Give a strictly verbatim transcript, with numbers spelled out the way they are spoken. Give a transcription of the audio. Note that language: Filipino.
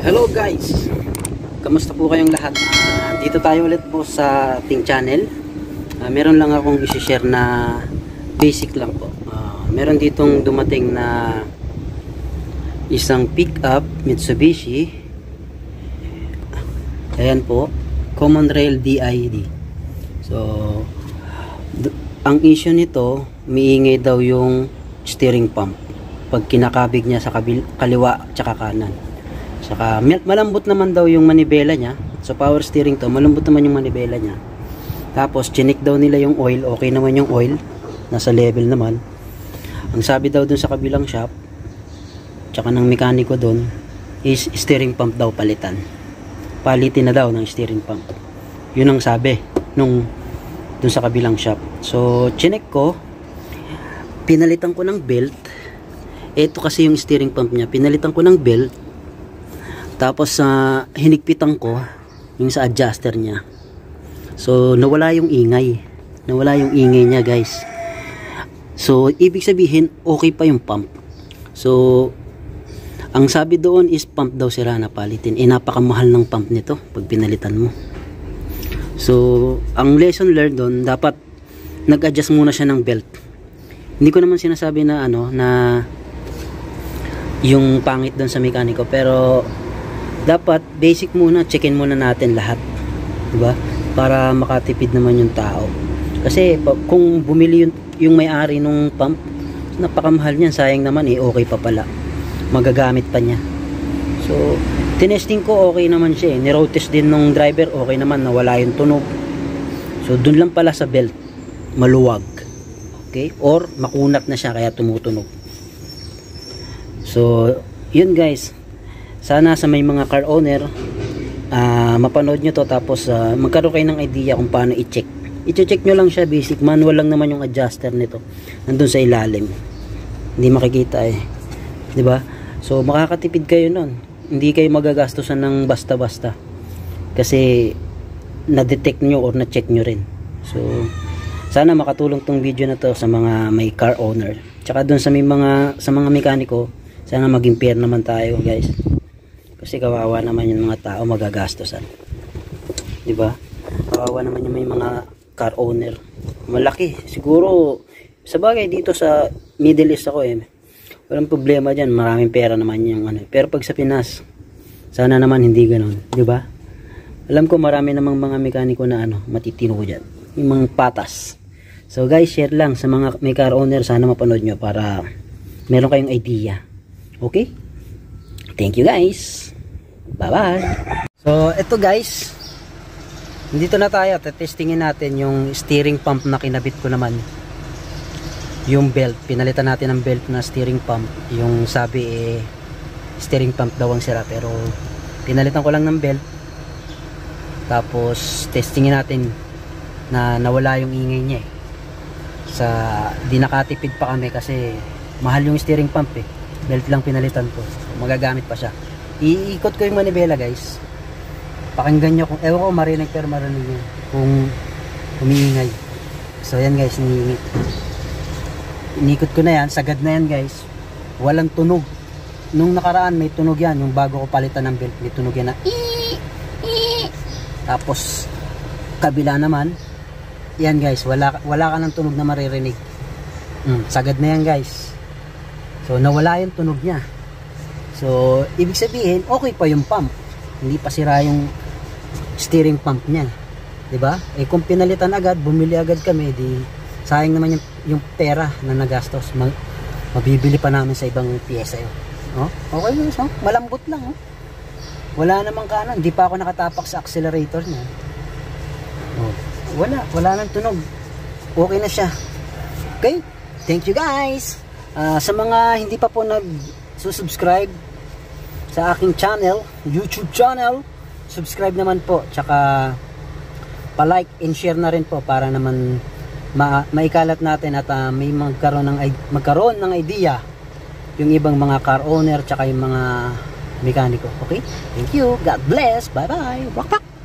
Hello guys, kamusta po kayong lahat? Uh, dito tayo ulit po sa ating channel. Uh, meron lang akong isi-share na basic lang po. Uh, meron ditong dumating na isang pick-up Mitsubishi. Ayan po, Common Rail D I D. So, ang issue nito, umiingay daw yung steering pump pag kinakabig niya sa kabil kaliwa tsaka kanan. Saka malambot naman daw yung manibela niya. So power steering to, malambot naman yung manibela niya. Tapos chinik daw nila yung oil, okay naman yung oil, nasa level naman. Ang sabi daw dun sa kabilang shop tsaka ng mekaniko dun is steering pump daw palitan. Palitin na daw ng steering pump. Yun ang sabi nung dun sa kabilang shop. So chinik ko, pinalitan ko ng belt. Ito kasi yung steering pump niya, pinalitan ko ng belt. Tapos uh, hinigpitan ko yung sa adjuster niya. So nawala yung ingay. Nawala yung ingay niya, guys. So ibig sabihin okay pa yung pump. So ang sabi doon is pump daw sira na palitin. Eh napakamahal ng pump nito pag pinalitan mo. So ang lesson learned doon, dapat nag-adjust muna siya ng belt. Hindi ko naman sinasabi na ano na yung pangit doon sa mekaniko, pero dapat basic muna, checkin muna natin lahat, diba? Para makatipid naman yung tao. Kasi kung bumili yung, yung may-ari nung pump, napakamahal niyan, sayang naman eh, okay pa pala, magagamit pa niya. So tinesting ko, okay naman siya eh. Ni-road test din nung driver, okay naman, nawala yung tunog. So dun lang pala sa belt maluwag, okay, or makunat na siya kaya tumutunog. So yun guys, sana sa may mga car owner, uh, mapanood nyo to, tapos uh, magkaroon kayo ng idea kung paano i-check. I-check nyo lang siya, basic, manual lang naman yung adjuster nito, nandun sa ilalim, hindi makikita eh, diba? So makakatipid kayo nun, hindi kayo magagastusan ng basta-basta, kasi na-detect nyo or na-check nyo rin. So sana makatulong tong video na to sa mga may car owner, tsaka dun sa may mga sa mga mekaniko, sana maging fair naman tayo guys. Kasi kawawa naman yung mga tao magagastosan. Diba? Kawawa naman yung may mga car owner. Malaki. Siguro, sa bagay dito sa Middle East ako eh. Walang problema dyan. Maraming pera naman yung ano. Pero pag sa Pinas, sana naman hindi ganun. Diba? Alam ko marami namang mga mekaniko na ano, matitino dyan. Yung mga patas. So guys, share lang sa mga may car owner. Sana mapanood nyo para meron kayong idea. Okay? Thank you guys. Bye bye. So ito guys, dito na tayo, testingin natin yung steering pump na kinabit ko naman, yung belt, pinalitan natin ng belt na steering pump. Yung sabi eh steering pump daw ang sira, pero pinalitan ko lang ng belt. Tapos testingin natin na nawala yung ingay niya eh. Sa di nakatipid pa kami kasi mahal yung steering pump eh, belt lang pinalitan ko, so, magagamit pa siya. Iikot ko yung manibela guys, pakinggan nyo kung, ewan ko marinig, pero marinig nyo kung umiingay. So yan guys, iniingit, inikot ko na yan, sagad na yan guys, walang tunog. Nung nakaraan may tunog yan, yung bago ko palitan ng belt, may tunog yan na ee, ee. Tapos kabila naman yan guys, wala, wala ka ng tunog na maririnig. hmm, sagad na yan guys. So nawala yung tunog niya. So ibig sabihin okay pa yung pump, hindi pa sira yung steering pump niya, diba? Eh kung pinalitan agad, bumili agad kami, di sayang naman yung, yung pera na nagastos. Mag, mabibili pa namin sa ibang piyesa yun. Oh, okay lang, so, malambot lang oh. Wala namang kanan, hindi pa ako nakatapak sa accelerator niya. Oh, wala, wala nang tunog, okay na siya. Okay, thank you guys. Uh, sa mga hindi pa po nag-subscribe sa aking channel, YouTube channel, subscribe naman po, tsaka pa-like and share na rin po para naman ma maikalat natin at uh, may magkaroon ng magkaroon ng idea yung ibang mga car owner tsaka yung mga mekaniko. Okay? Thank you. God bless. Bye bye. Rock pack.